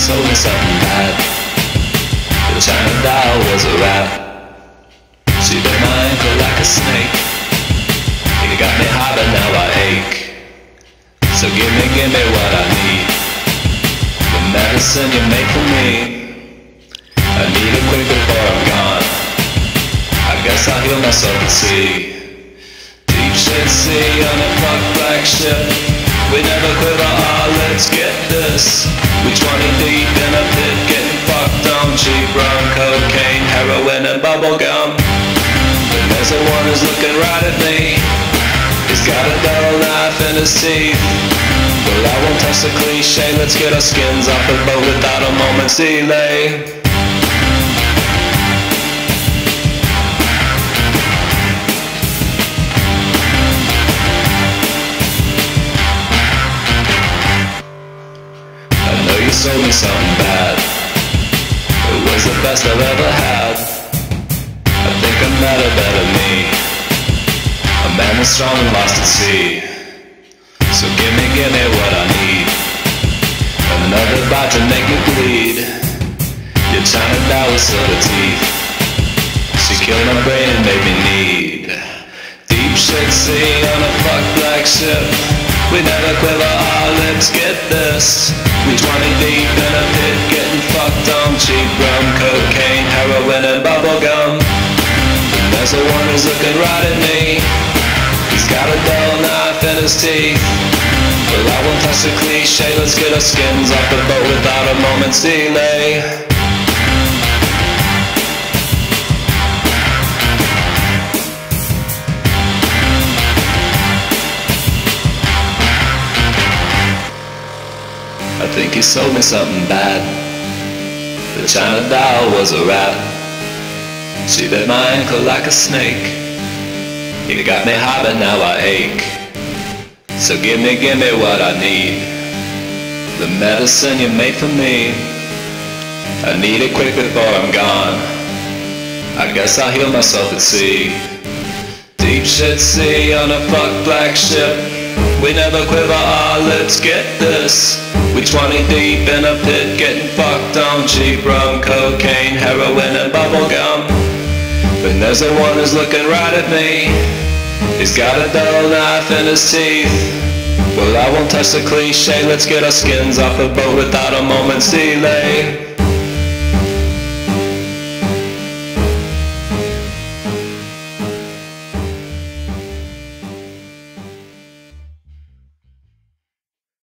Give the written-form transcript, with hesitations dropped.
sold me something bad. The China doll was a rat. She bit my ankle like a snake. You got me high but now I ache. So give me what I need. The medicine you made for me. I need it quick before I'm gone. I guess I'll heal myself at sea. Deep shit sea on a fuck black ship. We never quiver, let's get this. We 20 deep in a pit, getting fucked on cheap rum, cocaine, heroin and bubble gum. And there's a one who's looking right at me. He's got a dull knife in his teeth. Well, I won't touch the cliche, let's get our skins off the boat without a moment's delay. You sold me something bad. It was the best I've ever had. I think I met a better me. A man who's strong and lost at sea. So give me what I need. Another bite to make me bleed. Your China doll with silver teeth. She killed my brain and made me need. Deep shit sea on a fuck black ship. We never quiver our lips, get this. We 20 deep in a pit, getting fucked on cheap rum, cocaine, heroin and bubble gum. And there's a one who's looking right at me. He's got a dull knife in his teeth. Well, I won't touch the cliche, let's get our skins off the boat without a moment's delay. I think you sold me something bad. The China doll was a rat. She bit my ankle like a snake. You got me high but now I ache. So give me what I need. The medicine you made for me. I need it quick before I'm gone. I guess I'll heal myself at sea. Deep shit sea on a fuck black ship. We never quiver our lips, get this. We 20 deep in a pit, getting fucked on cheap rum, cocaine, heroin and bubble gum. But there's the one who's looking right at me. He's got a dull knife in his teeth. Well, I won't touch the cliche, let's get our skins off the boat without a moment's delay.